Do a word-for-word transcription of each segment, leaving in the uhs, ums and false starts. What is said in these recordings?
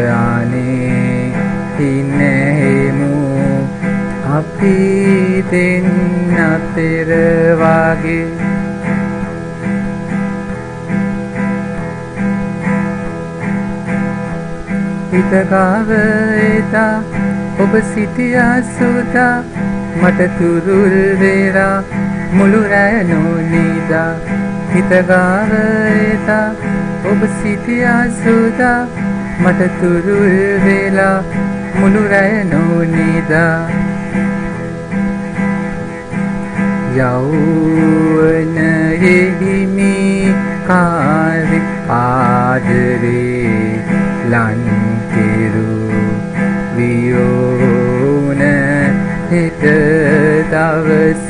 අනේ ඉන්නේමු අපි දෙන්න අතර වාගේ හිතගාව එදා ඔබ සිටියා සුදා මට තුරුල් වේලා මුළු රැය නොනිදා හිතගාව එදා ඔබ සිටියා සුදා මට තුරුල් වේලා මුළු රැය නොනිදා යෞවනයේ හිමි කාරි ආදරේ ලන්තිරු වියෝන හිත දවස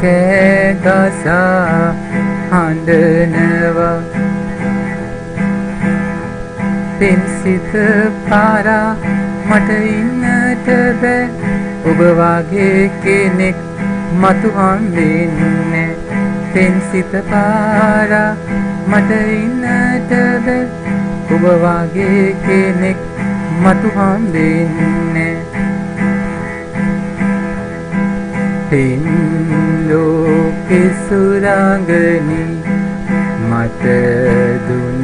කෑගසා හඬනවා පෙම්සිත පාරා මට ඉන්නට බෑ ඔබ වගේ කෙනෙක් මතු හම්බෙන්නේ පෙම්සිත පාරා මට ඉන්නට බෑ ඔබ වගේ කෙනෙක් මතු හම්බෙන්නේ පින් ලෝකේ සුරංගනි මට දුන්න